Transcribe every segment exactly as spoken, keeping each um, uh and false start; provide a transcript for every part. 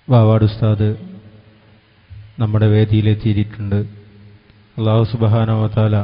വാവാട് ഉസ്താദ് നമ്മുടെ വേദിയിലെത്തിയിട്ടുണ്ട്. അല്ലാഹു സുബ്ഹാനഹു വ തആല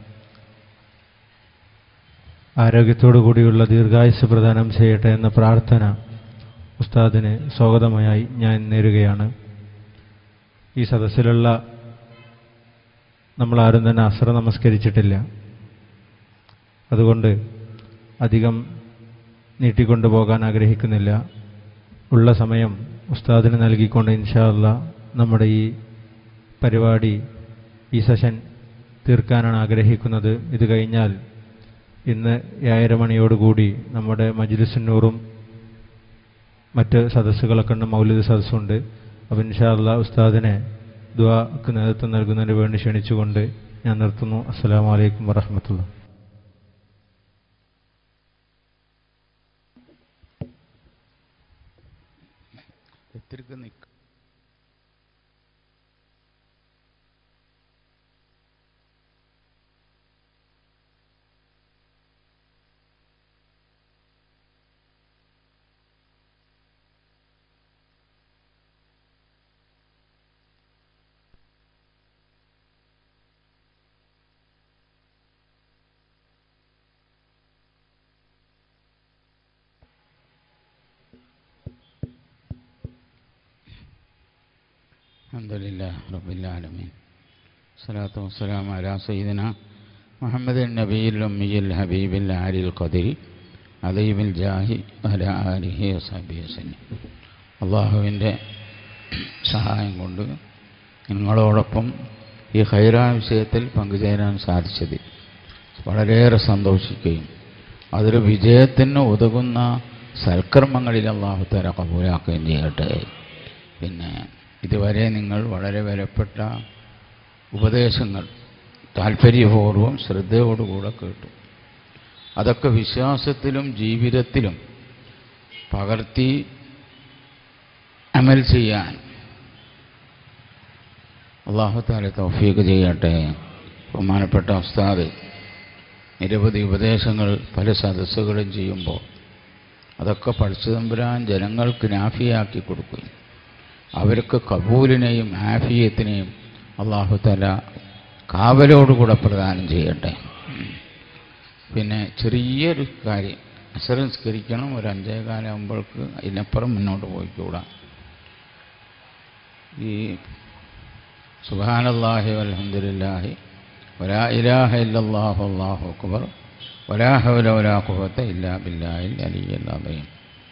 ആരോഗ്യത്തോടു കൂടിയുള്ള ദീർഘായുസ്സ് പ്രദാനം ചെയ്യട്ടെ എന്ന പ്രാർത്ഥന ഉസ്താദിന് സ്വാഗതമായി ഞാൻ നേരുകയാണ്. ഈ സദസ്സിലുള്ള നമ്മളാരും തന്നെ അസ്ർ നമസ്കരിച്ചിട്ടില്ല. അതുകൊണ്ട് അധികം നീട്ടിക്കൊണ്ടു പോകാൻ ആഗ്രഹിക്കുന്നില്ല. ഉള്ള സമയം ഉസ്താദിന് നൽകിക്കൊണ്ട് ഇൻഷാ അല്ലാഹ് നമ്മുടെ ഈ പരിപാടി, ഈ സെഷൻ തീർക്കാനാണ് ആഗ്രഹിക്കുന്നത്. ഇത് കഴിഞ്ഞാൽ ഇന്ന് ഏഴര മണിയോടുകൂടി നമ്മുടെ മജ്ലിസുന്നൂറും മറ്റ് സദസ്സുകളൊക്കെ ഉണ്ട്, മൗലിദ് സദസ്സുണ്ട്. അപ്പോൾ ഇൻഷാ അല്ലാഹ് ഉസ്താദിനെ ദുആക്ക് നേതൃത്വം നൽകുന്നതിന് വേണ്ടി ക്ഷണിച്ചുകൊണ്ട് ഞാൻ നിർത്തുന്നു. അസ്സലാമു അലൈക്കും വറഹ്മത്തുള്ളാഹി. അൽഹംദുലില്ലാഹി റബ്ബിൽ ആലമീൻ. സ്വലാത്തു വസ്സലാമു അലാ സയ്യിദിനാ മുഹമ്മദിൻ നബിയിൽ ഉമ്മിയിൽ ഹബീബിൽ ആലിൽ ഖദരി അദീബിൽ ജാഹി അലാ ആലിഹി വസഹ്ബിഹി വസല്ലം. അള്ളാഹുവിൻ്റെ സഹായം കൊണ്ട് നിങ്ങളോടൊപ്പം ഈ ഖൈറായ വിഷയത്തിൽ പങ്കുചേരാൻ സാധിച്ചതിൽ വളരെയേറെ സന്തോഷിക്കുകയും അതൊരു വിജയത്തിന് ഉതകുന്ന സൽക്കർമ്മങ്ങളിൽ അള്ളാഹു തആല കബൂലാക്കുകയും ചെയ്യട്ടെ. പിന്നെ ഇതുവരെ നിങ്ങൾ വളരെ വിലപ്പെട്ട ഉപദേശങ്ങൾ താല്പര്യപൂർവ്വം ശ്രദ്ധയോടുകൂടെ കേട്ടു. അതൊക്കെ വിശ്വാസത്തിലും ജീവിതത്തിലും പകർത്തി അമൽ ചെയ്യാൻ അല്ലാഹു തആല തൗഫീഖ് ചെയ്യട്ടെ. ബഹുമാനപ്പെട്ട ഉസ്താദ് നിരവധി ഉപദേശങ്ങൾ പല സദസ്സുകളും ചെയ്യുമ്പോൾ അതൊക്കെ പഠിച്ചു തമ്പുരാൻ ജനങ്ങൾക്ക് നാഫിയാക്കി കൊടുക്കുകയും അവർക്ക് കബൂലിനെയും ആഫിയത്തിനെയും അല്ലാഹു തആല കാവലോടുകൂടെ പ്രദാനം ചെയ്യട്ടെ. പിന്നെ ചെറിയൊരു കാര്യം, അസ്ർ നിസ്കരിക്കണം, ഒരു അഞ്ചേ കാലാകുമ്പോൾക്ക് അതിനപ്പുറം മുന്നോട്ട് പോയിക്കൂടാ. ഈ സുബ്ഹാനല്ലാഹി വൽഹംദുലില്ലാഹി വലാ ഇലാഹ ഇല്ലല്ലാഹു അല്ലാഹു അക്ബർ വലാ ഹൗല വലാ ഖുവത ഇല്ലാ ബില്ലാഹിൽ അലിയ്യിൽ അദീം.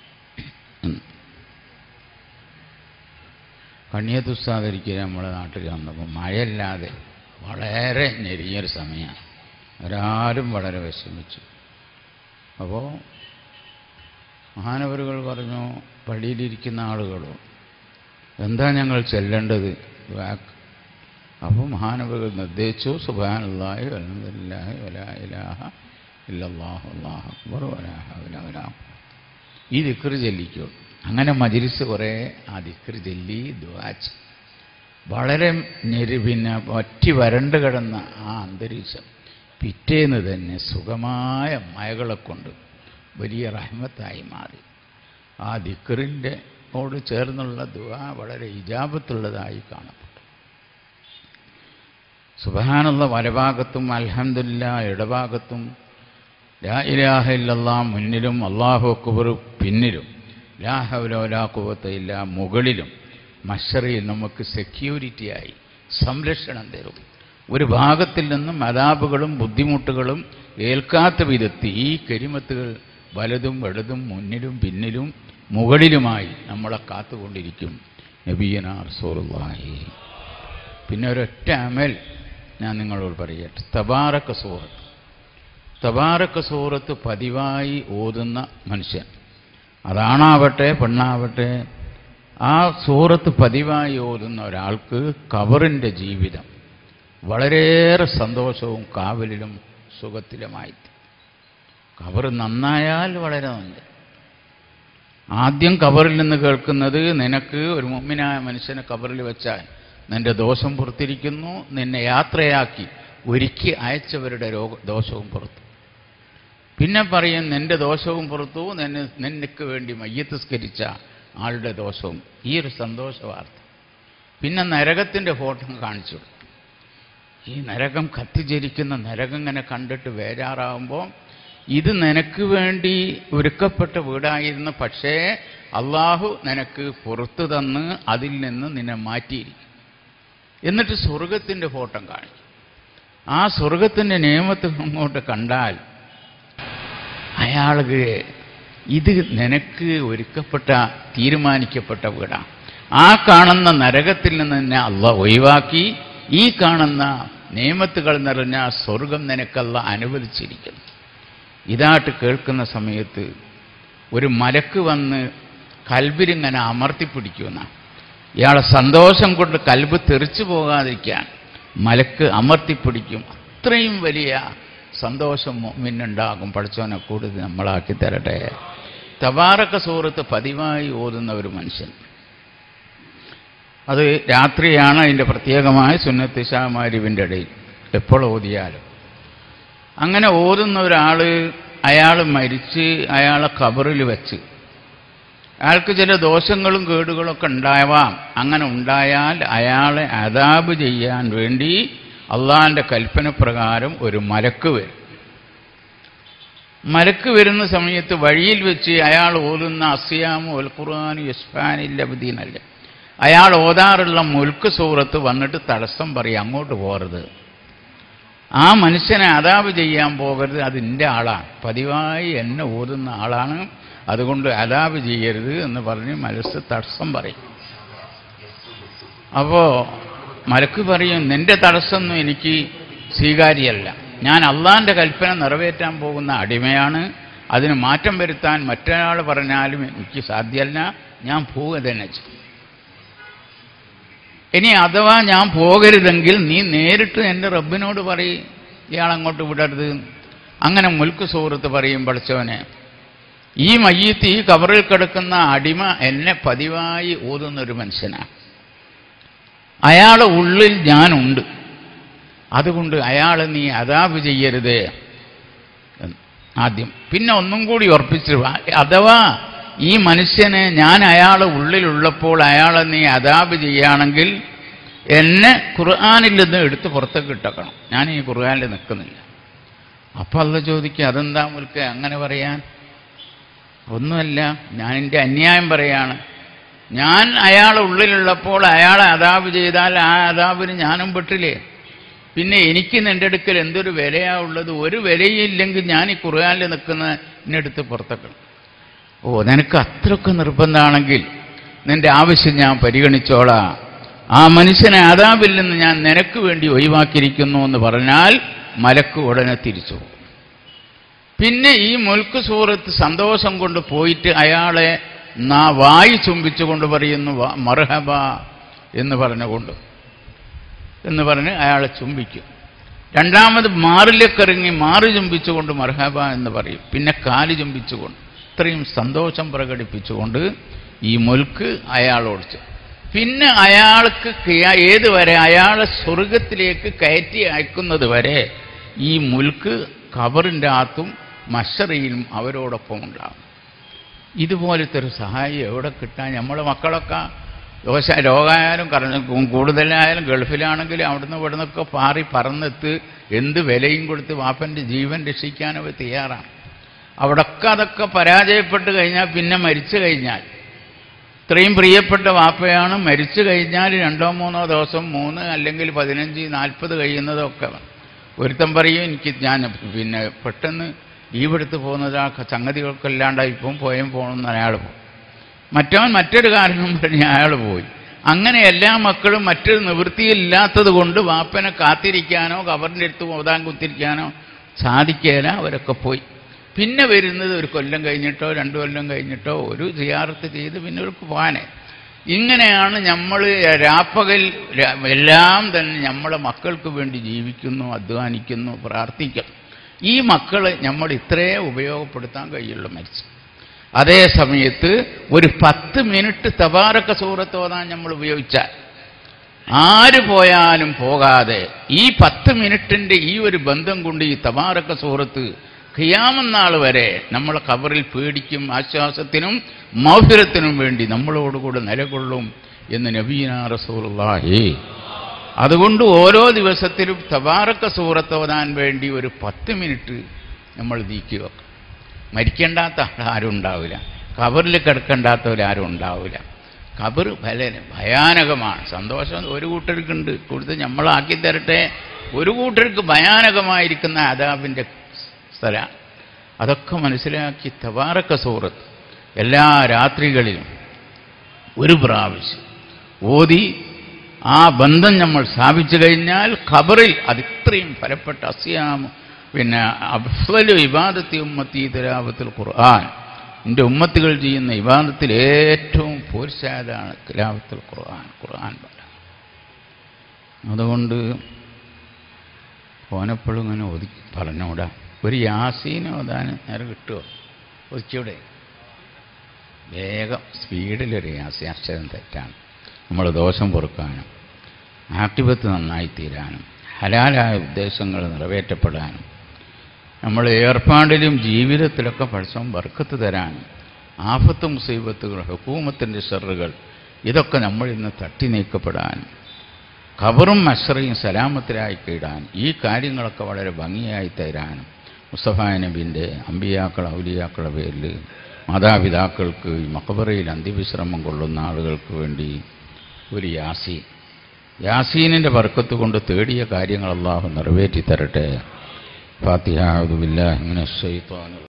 കണ്ണിയത്ത് ഉസ്താദ് ഒരിക്കലും നമ്മുടെ നാട്ടിൽ വന്നപ്പോൾ മഴയല്ലാതെ വളരെ ഞെരിഞ്ഞൊരു സമയമാണ്. അവരാരും വളരെ വിഷമിച്ചു. അപ്പോൾ മഹാനവരുകൾ പറഞ്ഞു, പള്ളിയിലിരിക്കുന്ന ആളുകളോ എന്താ ഞങ്ങൾ ചെല്ലേണ്ടത്? അപ്പോൾ മഹാനവരുകൾ നിർദ്ദേശിച്ചു, സുബ്ഹാനല്ലാഹി വൽഹംദുലില്ലാഹി വലാ ഇലാഹ ഇല്ലല്ലാഹു അല്ലാഹു അക്ബർ വലാ ഹൗല വലാ ഖുവത. ഈ ദിക്ർ ചൊല്ലിക്കോ. അങ്ങനെ മജ്ലിസ് കുറേ ആ ദിക്ർ ചൊല്ലി ദുആ ചെയ്തു. വളരെ ഞെരി പിന്നെ ഒറ്റി വരണ്ട് കിടന്ന ആ അന്തരീക്ഷം പിറ്റേന്ന് തന്നെ സുഖമായ മഴകളെ കൊണ്ട് വലിയ റഹ്മത്തായി മാറി. ആ ദിക്റിൻ്റെ ഓട് ചേർന്നുള്ള ദുആ വളരെ ഇജാബത്തുള്ളതായി കാണപ്പെട്ടു. സുബ്ഹാനല്ലാഹ് വലഭാഗത്തും അൽഹംദുലില്ലാഹ് ഇടഭാഗത്തും ലാ ഇലാഹ ഇല്ലല്ലാഹ് മുന്നിലും അല്ലാഹു അക്ബർ പിന്നിലും ലാ ഹൗല വലാ ഖുവത ഇല്ലാ മുകളിലും മശ്ശറിയിൽ നമുക്ക് സെക്യൂരിറ്റിയായി സംരക്ഷണം തരും. ഒരു ഭാഗത്തിൽ നിന്നും അദാബുകളും ബുദ്ധിമുട്ടുകളും ഏൽക്കാത്ത വിധത്തിൽ ഈ കരിമത്തുകൾ വലതും ഇടതും മുന്നിലും പിന്നിലും മുകളിലുമായി നമ്മളെ കാത്തുകൊണ്ടിരിക്കും. നബിയനാ റസൂലുള്ളാഹി. പിന്നെ ഒരൊറ്റ അമൽ ഞാൻ നിങ്ങളോട് പറയട്ടെ. തബാറക സൂറത്ത് തബാറക സൂറത്ത് പതിവായി ഓതുന്ന മനുഷ്യൻ, അതാണാവട്ടെ പെണ്ണാവട്ടെ, ആ സൂറത്ത് പതിവായി ഓതുന്ന ഒരാൾക്ക് ഖബറിൻ്റെ ജീവിതം വളരെയേറെ സന്തോഷവും കാവലിലും സുഖത്തിലുമായി. ഖബർ നന്നായാൽ വളരെ നല്ലത്. ആദ്യം ഖബറിൽ നിന്ന് കേൾക്കുന്നത്, നിനക്ക് ഒരു മുഅ്മിനായ മനുഷ്യനെ ഖബറിൽ വെച്ചാൽ നിന്റെ ദോഷം പുറത്തിരിക്കുന്നു, നിന്നെ യാത്രയാക്കി ഒരുക്കി അയച്ചവരുടെ രോഗ ദോഷവും പുറത്തു. പിന്നെ പറയും, നിന്റെ ദോഷവും പുറത്തു, നിന്നെ നിനക്ക് വേണ്ടി മയ്യത്ത് സ്കരിച്ച ആളുടെ ദോഷവും. ഈ ഒരു സന്തോഷ വാർത്ത. പിന്നെ നരകത്തിൻ്റെ ഫോട്ടോ കാണിച്ചു. ഈ നരകം കത്തിജ്വലിക്കുന്ന നരകം ഇങ്ങനെ കണ്ടിട്ട് ബേജാറാവുമ്പോൾ, ഇത് നിനക്ക് വേണ്ടി ഒരുക്കപ്പെട്ട വീടായിരുന്നു, പക്ഷേ അള്ളാഹു നിനക്ക് പുറത്തു തന്ന് അതിൽ നിന്ന് നിന്നെ മാറ്റിയിരിക്കും. എന്നിട്ട് സ്വർഗത്തിൻ്റെ ഫോട്ടോ കാണിക്കും. ആ സ്വർഗത്തിൻ്റെ നിയമത്ത് അങ്ങോട്ട് കണ്ടാൽ അയാൾക്ക് ഇത് നിനക്ക് ഒരുക്കപ്പെട്ട തീരുമാനിക്കപ്പെട്ട വീടാണ്. ആ കാണുന്ന നരകത്തിൽ നിന്ന് തന്നെ അള്ളാഹ് ഒഴിവാക്കി ഈ കാണുന്ന നിയമത്തുകൾ നിറഞ്ഞ സ്വർഗം നിനക്കല്ല അനുവദിച്ചിരിക്കുന്നു. ഇതായിട്ട് കേൾക്കുന്ന സമയത്ത് ഒരു മലക്ക് വന്ന് കൽബിലിങ്ങനെ അമർത്തിപ്പിടിക്കുന്ന, ഇയാളെ സന്തോഷം കൊണ്ട് കൽബ് തെറിച്ചു പോകാതിരിക്കാൻ മലക്ക് അമർത്തിപ്പിടിക്കും. അത്രയും വലിയ സന്തോഷം മുന്നുണ്ടാകും. പഠിച്ചവനെ കൂടുതൽ നമ്മളാക്കി തരട്ടെ. തബാറക സൂറത്ത് പതിവായി ഓതുന്ന ഒരു മനുഷ്യൻ, അത് രാത്രിയാണ് അതിൻ്റെ പ്രത്യേകമായ സുന്നത്ത് ഇശാ മഗ്‌രിബിൻ്റെ ഇടയിൽ എപ്പോൾ ഓതിയാലും. അങ്ങനെ ഓതുന്ന ഒരാൾ, അയാൾ മരിച്ച് അയാളെ ഖബറിൽ വെച്ച്, അയാൾക്ക് ചില ദോഷങ്ങളും കേടുകളൊക്കെ ഉണ്ടാവാം. അങ്ങനെ ഉണ്ടായാൽ അയാളെ അദാബ് ചെയ്യാൻ വേണ്ടി അള്ളാഹിൻ്റെ കൽപ്പന പ്രകാരം ഒരു മലക്ക് വരും. മലക്ക് വരുന്ന സമയത്ത് വഴിയിൽ വെച്ച് അയാൾ ഓതുന്ന അസിയാമു അൽ ഖുർആനു യസ്ഫാനില്ലബദീനല്ല, അയാൾ ഓതാറുള്ള മുൽക്ക് സൂറത്ത് വന്നിട്ട് തടസ്സം പറയും, അങ്ങോട്ട് പോകരുത്, ആ മനുഷ്യനെ അദാബ് ചെയ്യാൻ പോകരുത്, അത് എൻ്റെ ആളാണ്, പതിവായി എന്നെ ഓതുന്ന ആളാണ്, അതുകൊണ്ട് അദാബ് ചെയ്യരുത് എന്ന് പറഞ്ഞ് മനസ്സ് തടസ്സം പറയും. അപ്പോൾ മലക്ക് പറയും, നിൻ്റെ തടസ്സമൊന്നും എനിക്ക് സ്വീകാര്യമല്ല, ഞാൻ അള്ളാഹിൻ്റെ കൽപ്പന നിറവേറ്റാൻ പോകുന്ന അടിമയാണ്, അതിന് മാറ്റം വരുത്താൻ മറ്റൊരാൾ പറഞ്ഞാലും എനിക്ക് സാധ്യമല്ല, ഞാൻ പോവുക തന്നെ ചെയ്യും. ഇനി അഥവാ ഞാൻ പോകരുതെങ്കിൽ നീ നേരിട്ട് എൻ്റെ റബ്ബിനോട് പറയും, ഇയാളങ്ങോട്ട് വിടരുത്. അങ്ങനെ മുൽക്ക് സൂറത്ത് പറയും, പഠിച്ചവനെ ഈ മയ്യത്ത് ഈ കബറിൽ കിടക്കുന്ന അടിമ എന്നെ പതിവായി ഓതുന്നൊരു മനുഷ്യനാണ്, അയാളെ ഉള്ളിൽ ഞാനുണ്ട്, അതുകൊണ്ട് അയാളെ നീ അദാബ് ചെയ്യരുത് ആദ്യം. പിന്നെ ഒന്നും കൂടി ഉറപ്പിച്ചു, അഥവാ ഈ മനുഷ്യനെ ഞാൻ അയാളെ ഉള്ളിലുള്ളപ്പോൾ അയാളെ നീ അദാബ് ചെയ്യുകയാണെങ്കിൽ എന്നെ ഖുർആനിൽ നിന്ന് എടുത്ത് പുറത്തേക്ക് ഇട്ടേക്കണം, ഞാൻ ഈ ഖുർആനിൽ നിൽക്കുന്നില്ല. അപ്പം അള്ളാഹ് ചോദിക്കുക, അതെന്താ മുൽക്ക് അങ്ങനെ പറയാൻ? ഒന്നുമല്ല, ഞാൻ എൻ്റെ അന്യായം പറയാണ്. ഞാൻ അയാളെ ഉള്ളിലുള്ളപ്പോൾ അയാളെ അദാബ് ചെയ്താൽ ആ അദാബിന് ഞാനും പെട്ടില്ലേ? പിന്നെ എനിക്ക് നിൻ്റെ അടുക്കൽ എന്തൊരു വിലയാ ഉള്ളത്? ഒരു വിലയില്ലെങ്കിൽ ഞാൻ ഈ ഖുർആനിൽ നിൽക്കുന്ന എന്നെടുത്ത് പുറത്തേക്കണം. ഓ, നിനക്ക് അത്രയൊക്കെ നിർബന്ധമാണെങ്കിൽ നിൻ്റെ ആവശ്യം ഞാൻ പരിഗണിച്ചോളാം, ആ മനുഷ്യനെ അദാബിൽ നിന്ന് ഞാൻ നിനക്ക് വേണ്ടി ഒഴിവാക്കിയിരിക്കുന്നു എന്ന് പറഞ്ഞാൽ മലക്ക് ഉടനെ തിരിച്ചു പോകും. പിന്നെ ഈ മുൽക്ക് സൂറത്ത് സന്തോഷം കൊണ്ട് പോയിട്ട് അയാളെ നാ വായി ചുംബിച്ചുകൊണ്ട് പറയുന്നു, മർഹബ എന്ന് പറഞ്ഞുകൊണ്ട് എന്ന് പറഞ്ഞ് അയാളെ ചുംബിക്കും. രണ്ടാമത് മാറിലേക്കിറങ്ങി മാറി ചുംബിച്ചുകൊണ്ട് മർഹബ എന്ന് പറയും. പിന്നെ കാല് ചുംബിച്ചുകൊണ്ട് ഇത്രയും സന്തോഷം പ്രകടിപ്പിച്ചുകൊണ്ട് ഈ മുൽക്ക് അയാളോട്, പിന്നെ അയാൾക്ക് ഏതുവരെ അയാളെ സ്വർഗത്തിലേക്ക് കയറ്റി അയക്കുന്നത് വരെ ഈ മുൽക്ക് ഖബറിൻ്റെ അകത്തും മശ്ശറയിലും അവരോടൊപ്പം ഉണ്ടാകും. ഇതുപോലത്തെ ഒരു സഹായം എവിടെ കിട്ടാൻ? നമ്മളെ മക്കളൊക്കെ ദോശ രോഗമായാലും കറ കൂടുതലായാലും ഗൾഫിലാണെങ്കിലും അവിടുന്ന് ഇവിടെ നിന്നൊക്കെ പാറി പറന്നെത്ത് എന്ത് വിലയും കൊടുത്ത് വാപ്പൻ്റെ ജീവൻ രക്ഷിക്കാൻ അവർ തയ്യാറാണ്. അവിടൊക്കെ അതൊക്കെ പരാജയപ്പെട്ട് കഴിഞ്ഞാൽ പിന്നെ മരിച്ചു കഴിഞ്ഞാൽ, ഇത്രയും പ്രിയപ്പെട്ട വാപ്പയാണ്, മരിച്ചു കഴിഞ്ഞാൽ രണ്ടോ മൂന്നോ ദിവസം, മൂന്ന് അല്ലെങ്കിൽ പതിനഞ്ച് നാൽപ്പത് കഴിയുന്നതൊക്കെ ഒരുത്തൻ പറയും, എനിക്ക് ഞാൻ പിന്നെ പെട്ടെന്ന് ലീവ് എടുത്ത് പോകുന്നത് ആ സംഗതികൾക്ക് ഇല്ലാണ്ടായി ഇപ്പം പോയും പോകണമെന്ന് അയാൾ പോകും. മറ്റവൻ മറ്റൊരു കാരണം പറഞ്ഞ് അയാൾ പോയി. അങ്ങനെ എല്ലാ മക്കളും മറ്റൊരു നിവൃത്തിയില്ലാത്തത് കൊണ്ട് വാപ്പനെ കാത്തിരിക്കാനോ ഖബറിൻ്റെ അടുത്ത് ഓതാൻ കുത്തിരിക്കാനോ സാധിക്കേല, അവരൊക്കെ പോയി. പിന്നെ വരുന്നത് ഒരു കൊല്ലം കഴിഞ്ഞിട്ടോ രണ്ടു കൊല്ലം കഴിഞ്ഞിട്ടോ ഒരു സിയാറത്ത് ചെയ്ത് പിന്നെ ഒരു പോകാനെ. ഇങ്ങനെയാണ് നമ്മൾ രാപ്പകൽ എല്ലാം തന്നെ നമ്മളെ മക്കൾക്ക് വേണ്ടി ജീവിക്കുന്നു, അധ്വാനിക്കുന്നു, പ്രാർത്ഥിക്കുന്നു. ഈ മക്കൾ നമ്മൾ ഇത്രയേ ഉപയോഗപ്പെടുത്താൻ കഴിയുള്ളൂ മരിച്ചു. അതേ സമയത്ത് ഒരു പത്ത് മിനിറ്റ് തബാറക സൂറത്ത് ഓതാൻ നമ്മൾ ഉപയോഗിച്ചാൽ ആര് പോയാലും പോകാതെ ഈ പത്ത് മിനിറ്റിൻ്റെ ഈ ഒരു ബന്ധം കൊണ്ട് ഈ തബാറക സൂറത്ത് ഖിയാമത്ത് നാൾ വരെ നമ്മളെ ഖബറിൽ പേടിക്കും, ആശ്വാസത്തിനും മഗ്ഫിറത്തിനും വേണ്ടി നമ്മളോടുകൂടെ നിലകൊള്ളും എന്ന് നബിയുനാ റസൂലുള്ളാഹി. അതുകൊണ്ട് ഓരോ ദിവസത്തിലും തബാറക സൂറത്ത് ഓതാൻ വേണ്ടി ഒരു പത്ത് മിനിറ്റ് നമ്മൾ നീക്കി വെക്കും. മരിക്കേണ്ടാത്ത ആരും ഉണ്ടാവില്ല, ഖബറിൽ കിടക്കേണ്ടാത്തവരാരും ഉണ്ടാവില്ല. ഖബർ ഭല ഭയാനകമാണ്. സന്തോഷം ഒരു കൂട്ടർക്കുണ്ട്, കൂടുതൽ നമ്മളാക്കി തരട്ടെ. ഒരു കൂട്ടർക്ക് ഭയാനകമായിരിക്കുന്ന അദാബിൻ്റെ സ്ഥലം. അതൊക്കെ മനസ്സിലാക്കി തബാറക സൂറത്ത് എല്ലാ രാത്രികളിലും ഒരു പ്രാവശ്യം ഓതി ആ ബന്ധം നമ്മൾ സ്ഥാപിച്ചു കഴിഞ്ഞാൽ ഖബറിൽ അത് ഇത്രയും ഫലപ്പെട്ട അസ്യാം പിന്നെ അഫ്ളലു ഇബാദത്തി ഉമ്മത്തി തിലാവത്തുൽ ഖുർആൻ, എൻ്റെ ഉമ്മത്തുകൾ ചെയ്യുന്ന ഇബാദത്തിൽ ഏറ്റവും പോർച്ചായതാണ് തിലാവത്തുൽ ഖുർആൻ, ഖുർആൻ പാഠം. അതുകൊണ്ട് ഓനെപ്പോഴും ഇങ്ങനെ ഒതുക്കി പറഞ്ഞൂടാ. ഒരു യാസീൻ ഓതാൻ നേരെ കിട്ടുമോ? ഒതുക്കിയൂടെ? വേഗം സ്പീഡിലൊരു യാസീൻ, അക്ഷരം തെറ്റാണ്. നമ്മൾ ദോഷം പൊറുക്കാനും ആക്ടിവത്ത് നന്നായി തീരാനും ഹലാലായ ഉദ്ദേശങ്ങൾ നിറവേറ്റപ്പെടാനും നമ്മൾ ഏർപ്പാടിലും ജീവിതത്തിലൊക്കെ പടച്ചവൻ ബർക്കത്ത് തരാനും ആഫത്ത് മുസീബത്തുകൾ ഹുക്കൂമത്തിൻ്റെ ഷറുകൾ ഇതൊക്കെ നമ്മളിൽ നിന്ന് തട്ടി നീക്കപ്പെടാനും ഖബറും മശ്റയും സലാമത്തിലായി കീടാൻ ഈ കാര്യങ്ങളൊക്കെ വളരെ ഭംഗിയായി തരാനും മുസ്തഫാ നബിൻ്റെ അമ്പിയാക്കൾ ഔലിയാക്കളുടെ പേരിൽ മാതാപിതാക്കൾക്ക് ഈ മഖബറയിൽ അന്ത്യവിശ്രമം കൊള്ളുന്ന ആളുകൾക്ക് വേണ്ടി ഒരു യാസീൻ, യാസീനിൻ്റെ ബർക്കത്ത് കൊണ്ട് തേടിയ കാര്യങ്ങൾ അല്ലാഹു നിറവേറ്റി തരട്ടെ. ഫാത്തിഹ. അഊദു ബില്ലാഹി മിനശ് ശൈത്വാനിർ